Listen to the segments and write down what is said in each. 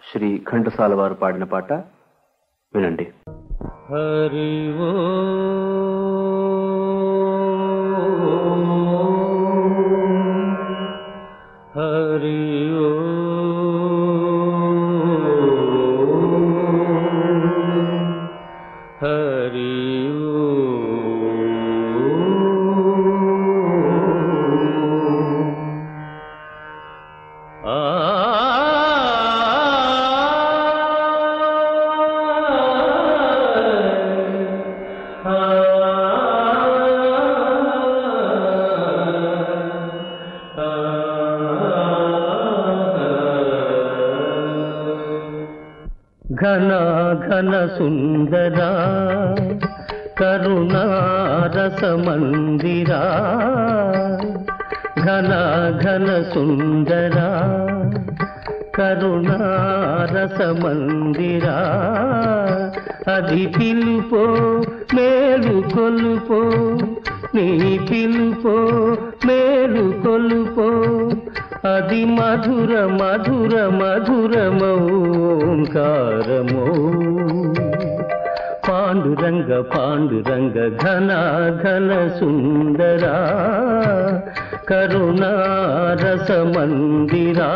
శ్రీ ఘంటసాల వారు పాడిన పాట వినండి. హరి ఓ హరి ఓ హరి ఘన ఘన సుందరా కరుణారస మందిరా ఘన ఘన సుందరా కరుణారస మందిరా అది పిలుపో మేలు కొలుపో నీ పిలుపో మేలు కొలుపో అది మధుర మధుర మధురమౌంకారమో పాండురంగ పాండురంగ ఘన ఘన సుందరా కరుణారస మందిరా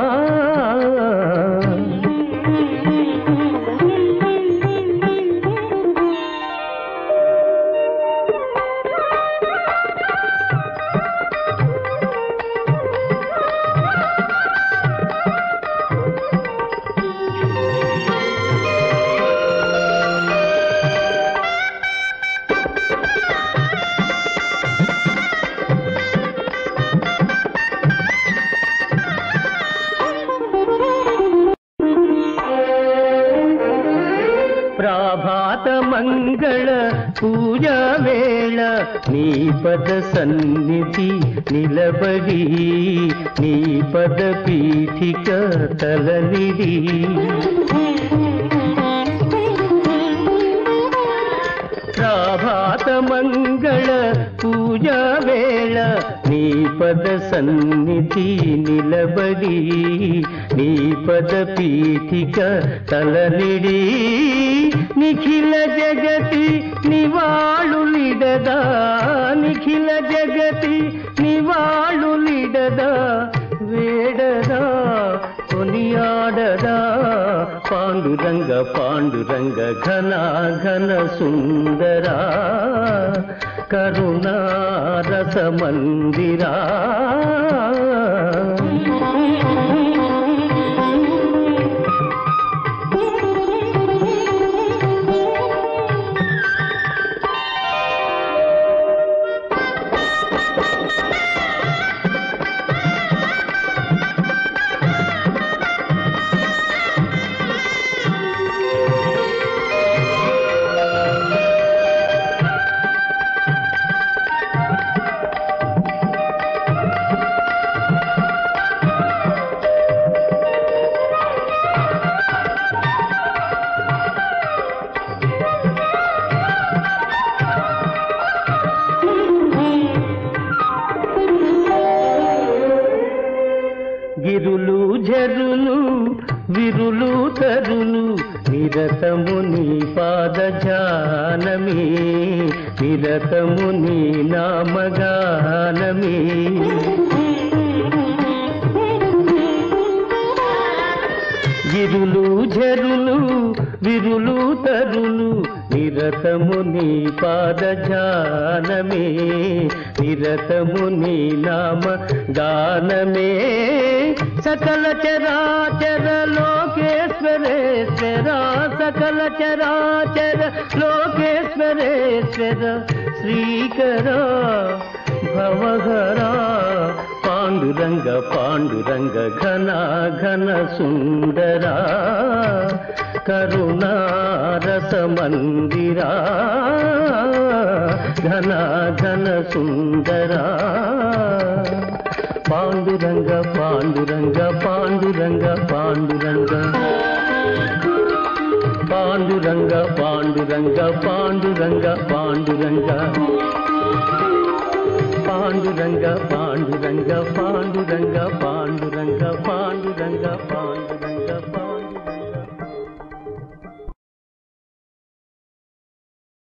ప్రభాత మంగళ పూజా వేళ నీ పద సన్నిధి నిలబడి నీ పద పీఠిక తలనిడి ప్రభాత మంగళ పూజా వేళ నీ పద సన్నిధి నిలబడి నీ పద పీఠిక తలనిడి నిఖిల జగతి నివాళులిడదా నిఖిల జగతి నివాళులిడదా వేడదా కొనియాడదా పాండురంగ పాండురంగ ఘన ఘన సుందరా కరుణారస మందిరా గిరులు జరులు విరులు తరులు నిరతము నీ పాద జానమే నిరతము నీ నామగానమే గిరులు జరులు విరులు తరులు నిరతము నీ పాద జానమే నిరతము నీ నామ గానమే సకల చరాచర లోకేశ్వరేశ్వర సకల చరాచర లోకేశ్వరేశ్వర శ్రీకర భవహర పాండురంగ పాండురంగ ఘన ఘన సుందరా కరుణారస మందిరా ఘన ఘన సుందరా పాండురంగ పాండురంగ పాండురంగ పాండురంగ పాండురంగ పాండురంగ పాండురంగ పాండురంగ పాండురంగ పాండురంగ పాండురంగ పాండురంగ పాండురంగ పాండురంగ